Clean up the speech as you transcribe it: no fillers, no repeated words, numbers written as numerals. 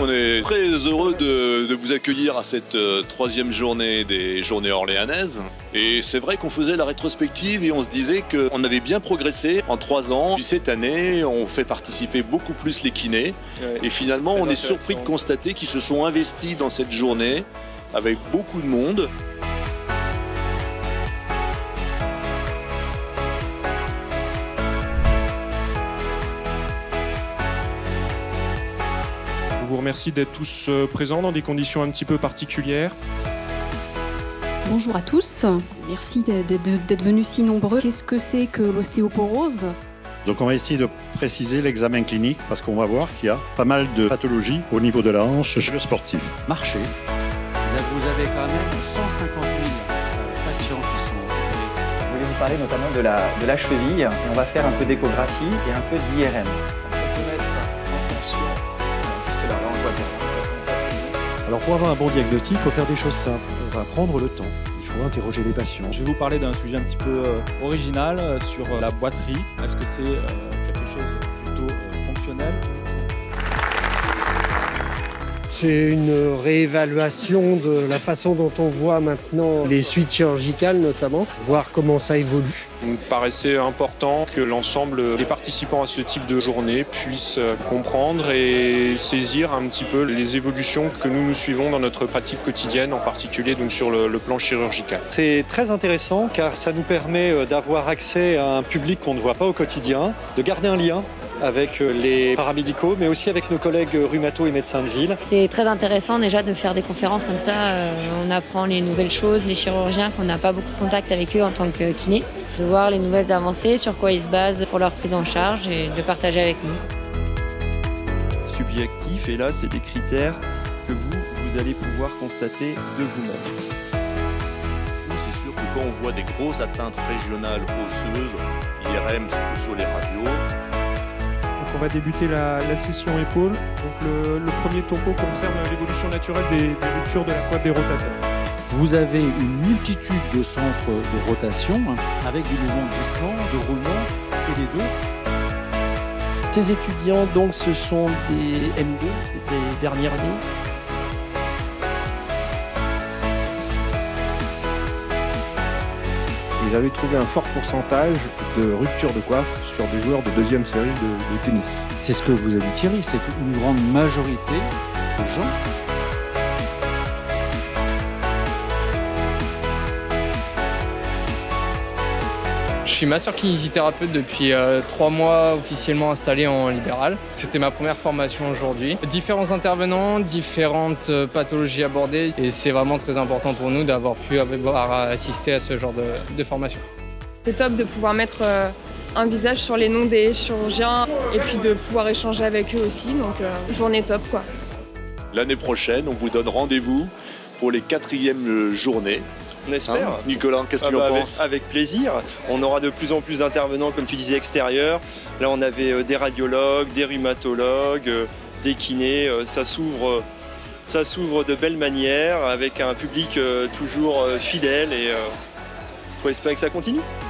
On est très heureux de vous accueillir à cette troisième journée des Journées orléanaises. Et c'est vrai qu'on faisait la rétrospective et on se disait qu'on avait bien progressé en 3 ans. Puis cette année, on fait participer beaucoup plus les kinés. Ouais, et finalement, on est surpris de constater qu'ils se sont investis dans cette journée avec beaucoup de monde. Je vous remercie d'être tous présents dans des conditions un petit peu particulières. Bonjour à tous, merci d'être venus si nombreux. Qu'est-ce que c'est que l'ostéoporose ? Donc on va essayer de préciser l'examen clinique parce qu'on va voir qu'il y a pas mal de pathologies au niveau de la hanche chez le sportif. Marcher. Là, vous avez quand même 150 000 patients qui sont opérés. Je voulais vous parler notamment de la cheville. On va faire un peu d'échographie et un peu d'IRM. Alors pour avoir un bon diagnostic, il faut faire des choses simples. On va prendre le temps. Il faut interroger les patients. Je vais vous parler d'un sujet un petit peu original sur la boiterie. Est-ce que c'est quelque chose de plutôt fonctionnel ? C'est une réévaluation de la façon dont on voit maintenant les suites chirurgicales notamment, voir comment ça évolue. Il me paraissait important que l'ensemble des participants à ce type de journée puissent comprendre et saisir un petit peu les évolutions que nous suivons dans notre pratique quotidienne, en particulier donc sur le plan chirurgical. C'est très intéressant car ça nous permet d'avoir accès à un public qu'on ne voit pas au quotidien, de garder un lien avec les paramédicaux, mais aussi avec nos collègues rhumato et médecins de ville. C'est très intéressant déjà de faire des conférences comme ça. On apprend les nouvelles choses, les chirurgiens qu'on n'a pas beaucoup de contact avec eux en tant que kiné. De voir les nouvelles avancées, sur quoi ils se basent pour leur prise en charge et de partager avec nous. Subjectif, et là c'est des critères que vous allez pouvoir constater de vous-même. C'est sûr que quand on voit des grosses atteintes régionales osseuses, IRM sur les radios. Donc on va débuter la session épaules. Donc le premier topo concerne l'évolution naturelle des ruptures de la coiffe des rotateurs. Vous avez une multitude de centres de rotation avec du mouvement glissant, de roulement et les deux. Ces étudiants, donc, ce sont des M2, c'est des dernières années. Ils avaient trouvé un fort pourcentage de rupture de coiffe sur des joueurs de deuxième série de tennis. C'est ce que vous a dit Thierry, c'est qu'une grande majorité de gens Je suis masseur-kinésithérapeute depuis 3 mois officiellement installé en libéral. C'était ma première formation aujourd'hui. Différents intervenants, différentes pathologies abordées et c'est vraiment très important pour nous d'avoir pu assister à ce genre de formation. C'est top de pouvoir mettre un visage sur les noms des chirurgiens et puis de pouvoir échanger avec eux aussi, donc journée top quoi. L'année prochaine, on vous donne rendez-vous pour les 4e journées. On espère. Nicolas, qu'est-ce que tu en penses ? Avec plaisir. On aura de plus en plus d'intervenants, comme tu disais, extérieurs. Là, on avait des radiologues, des rhumatologues, des kinés. Ça s'ouvre de belle manière, avec un public toujours fidèle et faut espérer que ça continue.